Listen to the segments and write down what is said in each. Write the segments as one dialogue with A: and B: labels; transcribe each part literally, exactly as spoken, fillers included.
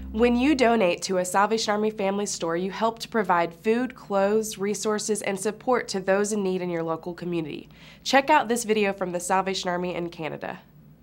A: When you donate to a Salvation Army Family Store, you help to provide food, clothes, resources, and support to those in need in your local community. Check out this video from the Salvation Army in Canada.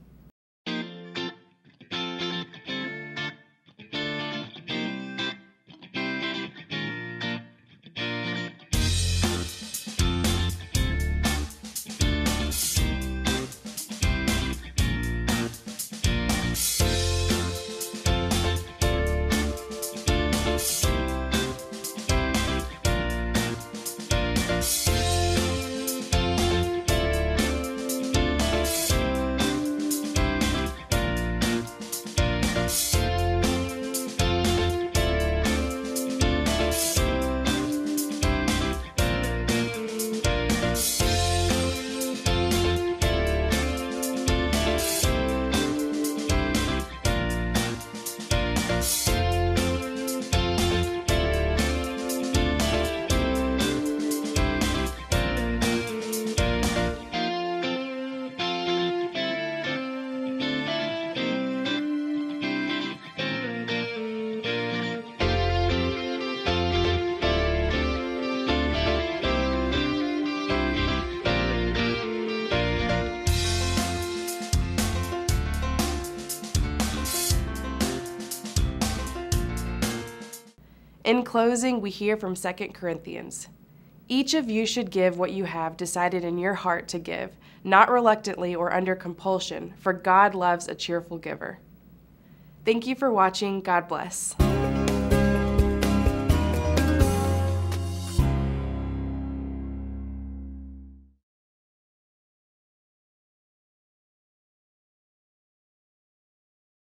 A: In closing, we hear from Second Corinthians. Each of you should give what you have decided in your heart to give, not reluctantly or under compulsion, for God loves a cheerful giver. Thank you for watching. God bless.